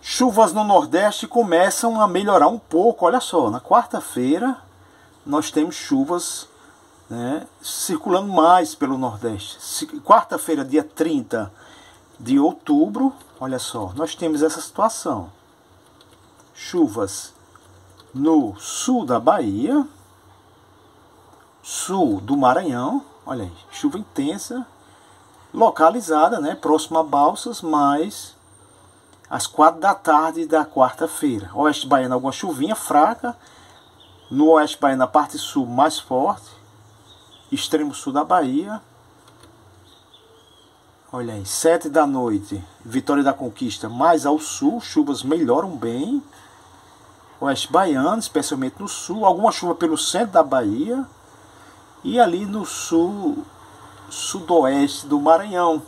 Chuvas no Nordeste começam a melhorar um pouco. Olha só, na quarta-feira nós temos chuvas, né, circulando mais pelo Nordeste. Quarta-feira, dia 30 de outubro, olha só, nós temos essa situação. Chuvas no sul da Bahia, sul do Maranhão, olha aí, chuva intensa, localizada, né, próximo a Balsas, mas às 4 da tarde da quarta-feira. Oeste baiano, alguma chuvinha fraca. No oeste baiano, na parte sul, mais forte. Extremo sul da Bahia. Olha aí, 7 da noite, Vitória da Conquista, mais ao sul, chuvas melhoram bem. Oeste baiano, especialmente no sul. Alguma chuva pelo centro da Bahia. E ali no sul, sudoeste do Maranhão.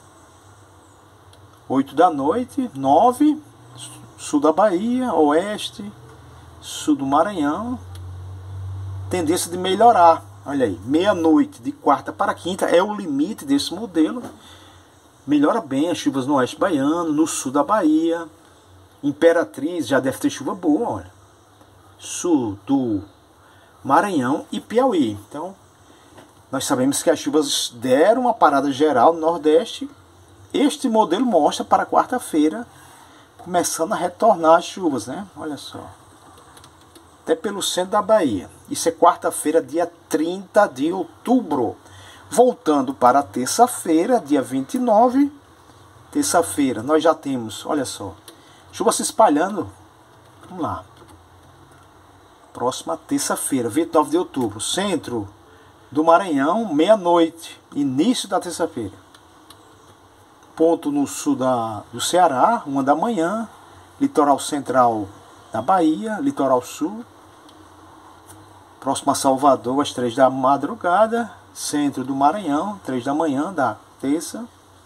8 da noite, 9, sul da Bahia, oeste, sul do Maranhão. Tendência de melhorar. Olha aí, meia-noite de quarta para quinta é o limite desse modelo. Melhora bem as chuvas no oeste baiano, no sul da Bahia. Imperatriz já deve ter chuva boa, olha. Sul do Maranhão e Piauí. Então, nós sabemos que as chuvas deram uma parada geral no Nordeste. Este modelo mostra para quarta-feira, começando a retornar as chuvas, né? Olha só. Até pelo centro da Bahia. Isso é quarta-feira, dia 30 de outubro. Voltando para terça-feira, dia 29. Terça-feira, nós já temos, olha só, chuva se espalhando. Vamos lá. Próxima terça-feira, 29 de outubro. Centro do Maranhão, meia-noite. Início da terça-feira. Ponto no sul do Ceará, 1 da manhã. Litoral central da Bahia, litoral sul. Próximo a Salvador, às 3 da madrugada. Centro do Maranhão, 3 da manhã da terça.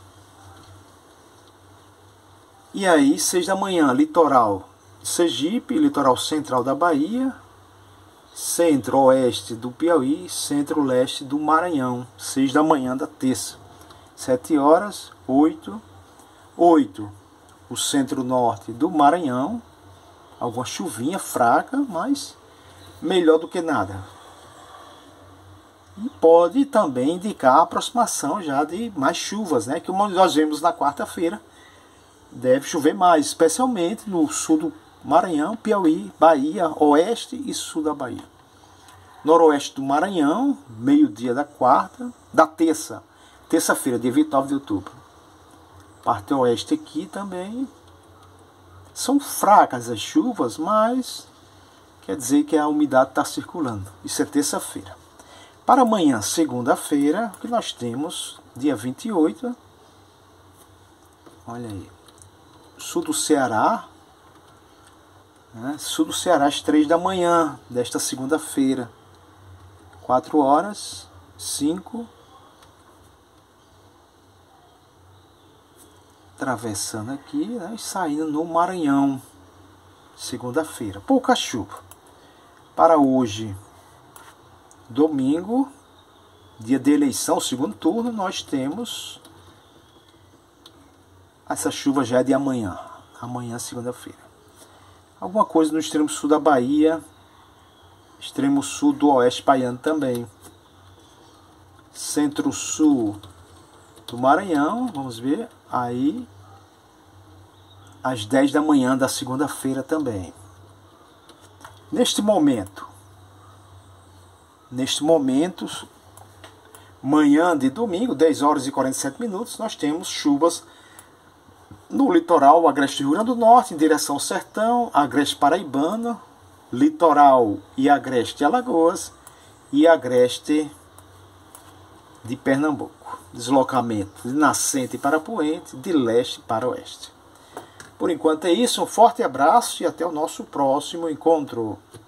E aí, 6 da manhã, litoral Sergipe, litoral central da Bahia. Centro-oeste do Piauí, centro-leste do Maranhão, 6 da manhã da terça. 7 horas, 8, o centro-norte do Maranhão, alguma chuvinha fraca, mas melhor do que nada. E pode também indicar a aproximação já de mais chuvas, né? Que nós vemos na quarta-feira, deve chover mais, especialmente no sul do Maranhão, Piauí, Bahia, oeste e sul da Bahia. Noroeste do Maranhão, meio-dia da terça-feira, dia 29 de outubro. Parte oeste aqui também. São fracas as chuvas, mas quer dizer que a umidade está circulando. Isso é terça-feira. Para amanhã, segunda-feira, que nós temos, dia 28. Olha aí. Sul do Ceará. Sul do Ceará às 3 da manhã desta segunda-feira. 4 horas, 5. Atravessando aqui, né, e saindo no Maranhão. Segunda-feira. Pouca chuva. Para hoje, domingo, dia de eleição, segundo turno, nós temos essa chuva já é de amanhã. Amanhã, segunda-feira. Alguma coisa no extremo sul da Bahia, extremo sul do oeste baiano também. Centro-sul do Maranhão, vamos ver, aí às 10 da manhã da segunda-feira também. Neste momento, manhã de domingo, 10 horas e 47 minutos, nós temos chuvas no litoral agreste do Rio Grande do Norte, em direção ao sertão, agreste paraibano, litoral e agreste de Alagoas e agreste de Pernambuco. Deslocamento de nascente para poente, de leste para oeste. Por enquanto é isso, um forte abraço e até o nosso próximo encontro.